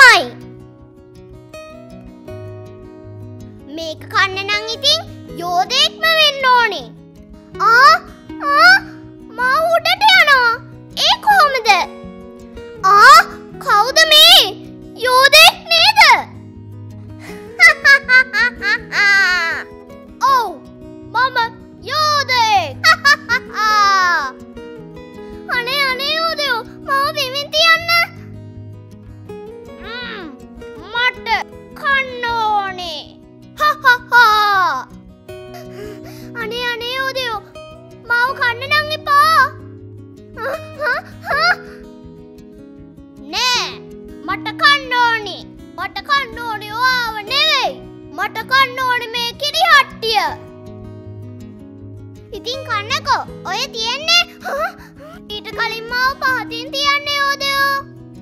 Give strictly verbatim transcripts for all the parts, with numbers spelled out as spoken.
තමයි. මේක කන්න නම් ඉතින් යෝධයෙක්ම වෙන්න ඕනේ. ආ ආ මා උඩට යනවා. ඒ කොහොමද? ආ කවුද මේ? යෝධයෙක් නේද? ඔව් මම යෝධයෙක්. අනේ අනේ යෝධයෝ මාව බිමින් තියන්න. මට කන්න ඕනේ. අනේ අනේ යෝධයෝ මාව කන්න නම් එපා. නෑ මට කන්න ඕනේ. මට කන්න ඕනේ ඔයාව නෙවෙයි. මට කන්න ඕනේ මේ කිරි හට්ටිය. ඉතින් කන්නකෝ. ඔය තියෙන්නේ ඊට කලින් මාව පහතින් තියන්නේ යෝධයෝ.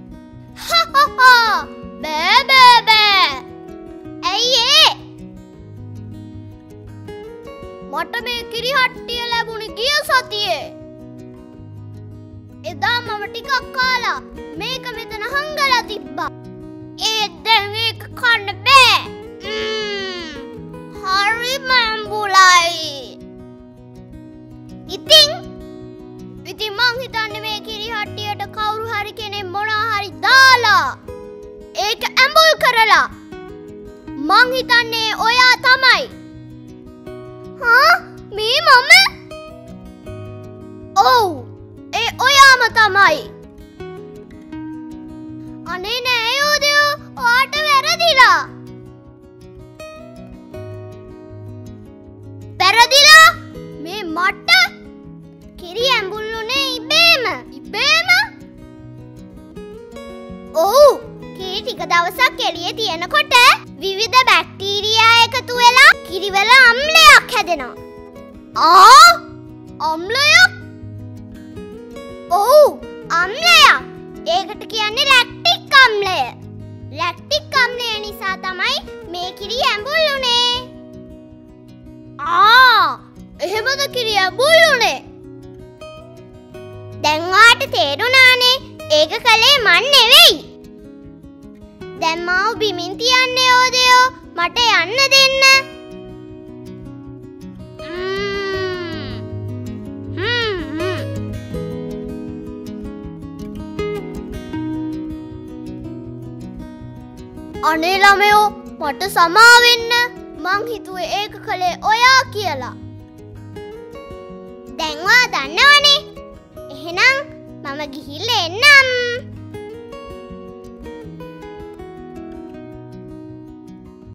බෑ බෑ බෑ. ඇයි ඒ? මට මේ කිරි හට්ටිය ලැබුණේ ගිය සතියේ. එදා මම ටිකක් කාලා මේක මෙතන හංගලා තිබ්බා. ඒත් දැන් මේක කන්න බෑ. හරි මම්බුලයි. ඉතින් ඉතින් මං හිතන්නේ මේ කිරි හට්ටියට කවුරු හරි කෙනෙක් මොනවා හරි දාලා ඒක ඇඹුල් කරලා මං හිතන්නේ ඔයා තමයි. හා මේ මම? ඔව් ඒ ඔයාම තමයි. අනේ නෑ යෝධයෝ ඔයාට වැරදිලා. වැරදිලා? මේ මට කිරි ඇඹුල්ුනේ ඉබේම. ඉබේම? ඔව් කිරි ටික දවසක් එළියේ තියෙනකොට විවිධ බැක්ටීරියා එකතු වෙලා කිරිවල අම්ලයක් හැදෙනවා. ආ අම්ලයක්? ඔව් අම්ලයක්. ඒකට කියන්නේ ලැක්ටික් අම්ලය. ලැක්ටික් අම්ලය නිසා තමයි මේ කිරි ඇඹුල්ුනේ. ආ එහෙමද කිරි ඇඹුල්ුනේ? දැන් ඔයාට තේරුණානේ ඒක කලේ මන් නෙවෙයි. දැන් මාව බිමින් තියන්නේ යෝධයෝ. මට යන්න දෙන්න. අනේ ළමයෝ මට සමා වෙන්න. මං හිතුවේ ඒක කලේ ඔයා කියලා. දැන් ඔයා දන්නවනේ. එහෙනම් මම ගිහිල්ලා එන්නම්.